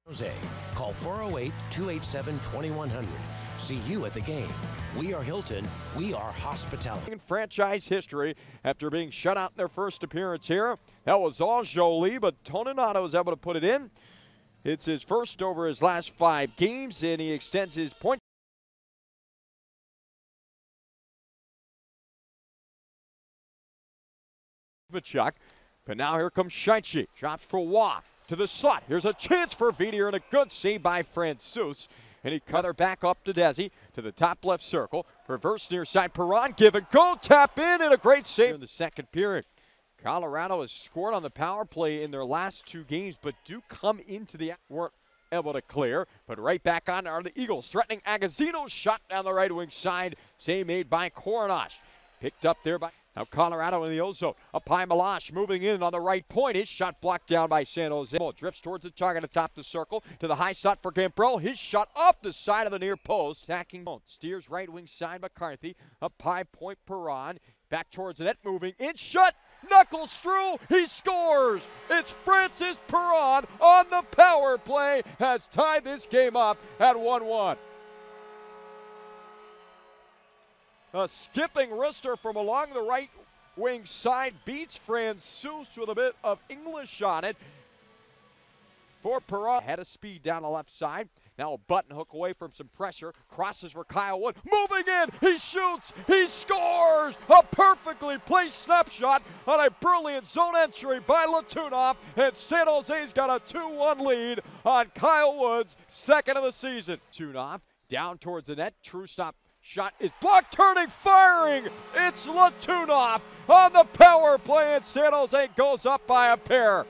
Jose. Call 408-287-2100. See you at the game. We are Hilton. We are hospitality. In franchise history, after being shut out in their first appearance here, that was all Jolie, but Toninato was able to put it in. It's his first over his last 5 games, and he extends his point. Chuck, but now here comes Shaichi. Drops for Wah to the slot. Here's a chance for Vidier and a good save by Francouz. And he cut her back up to Desi to the top left circle. Reverse near side. Perron give and go. Tap in and a great save in the second period. Colorado has scored on the power play in their last 2 games, but do come into the weren't able to clear. But right back on are the Eagles, threatening Agazzino's shot down the right wing side. Save made by Coronash. Picked up there by now Colorado in the ozone. Up high Malash moving in on the right point. His shot blocked down by San Jose. Drifts towards the target atop the circle. To the high shot for Gambrell. His shot off the side of the near post. Attacking steers right wing side McCarthy. Up high point Perron. Back towards the net moving in. Shot. Knuckles through. He scores. It's Francis Perron on the power play. Has tied this game up at 1-1. A skipping wrister from along the right wing side beats Francouz with a bit of English on it. For Perron, had a speed down the left side. Now a button hook away from some pressure. Crosses for Kyle Wood. Moving in. He shoots. He scores. A perfectly placed snapshot on a brilliant zone entry by Latunov. And San Jose's got a 2-1 lead on Kyle Wood's second of the season. Latunov down towards the net. True stop. Shot is blocked, turning, firing. It's Latunov on the power play, and San Jose goes up by a pair.